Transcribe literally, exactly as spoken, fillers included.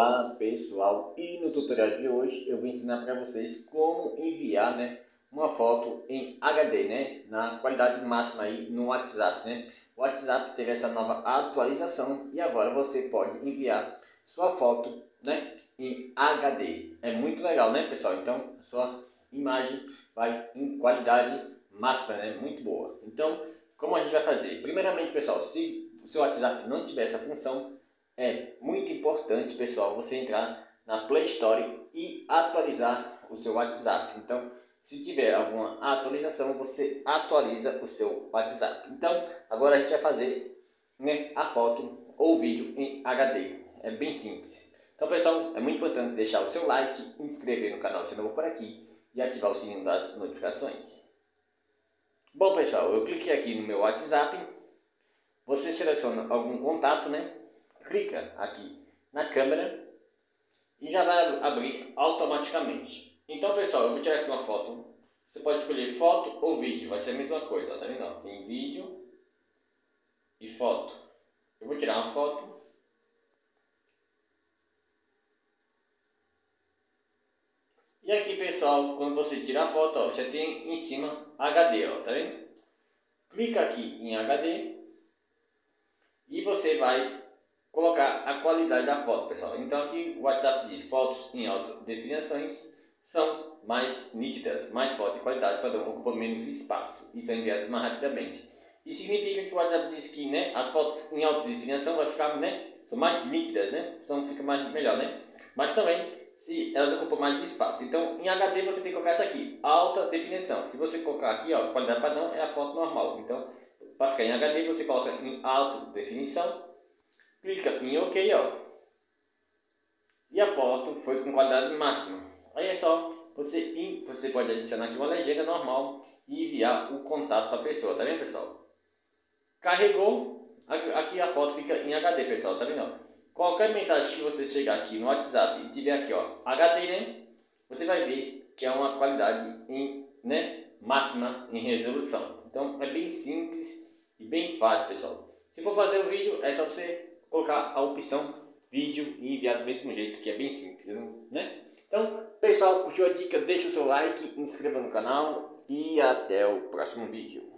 Olá pessoal, e no tutorial de hoje eu vou ensinar para vocês como enviar, né, uma foto em H D, né, na qualidade máxima aí no WhatsApp, né. O WhatsApp teve essa nova atualização e agora você pode enviar sua foto, né, em H D. É muito legal, né pessoal? Então sua imagem vai em qualidade máxima, né, muito boa. Então como a gente vai fazer? Primeiramente pessoal, se o seu WhatsApp não tiver essa função, é muito importante, pessoal, você entrar na Play Store e atualizar o seu WhatsApp. Então, se tiver alguma atualização, você atualiza o seu WhatsApp. Então, agora a gente vai fazer, né, a foto ou vídeo em H D. É bem simples. Então, pessoal, é muito importante deixar o seu like, inscrever no canal se novo por aqui e ativar o sininho das notificações. Bom, pessoal, eu cliquei aqui no meu WhatsApp. Você seleciona algum contato, né? Clica aqui na câmera e já vai abrir automaticamente. Então pessoal, eu vou tirar aqui uma foto. Você pode escolher foto ou vídeo, vai ser a mesma coisa, ó, tá vendo? Tem vídeo e foto. Eu vou tirar uma foto. E aqui pessoal, quando você tira a foto, ó, já tem em cima H D, ó, tá vendo? Clica aqui em H D e você vai colocar a qualidade da foto, pessoal. Então aqui o WhatsApp diz: fotos em alta definições são mais nítidas, mais forte qualidade, para ocupar menos espaço e são enviadas mais rapidamente. Isso significa que o WhatsApp diz que, né, as fotos em alta definição vai ficar, né, são mais nítidas, né, são fica mais melhor, né. Mas também se elas ocupam mais espaço. Então em H D você tem que colocar isso aqui, alta definição. Se você colocar aqui, ó, qualidade padrão é a foto normal. Então para ficar em H D você coloca em alta definição. Clica em OK, ó, e a foto foi com qualidade máxima. Aí é só você, você pode adicionar aqui uma legenda normal e enviar o contato para a pessoa, tá vendo pessoal? Carregou, aqui a foto fica em H D, pessoal, tá vendo? Qualquer mensagem que você chegar aqui no WhatsApp e tiver aqui, ó, H D, né, você vai ver que é uma qualidade em, né, máxima em resolução. Então é bem simples e bem fácil, pessoal. Se for fazer o vídeo, é só você colocar a opção vídeo e enviar do mesmo jeito, que é bem simples, né? Então, pessoal, curtiu a dica? Deixa o seu like, inscreva no canal e até o próximo vídeo.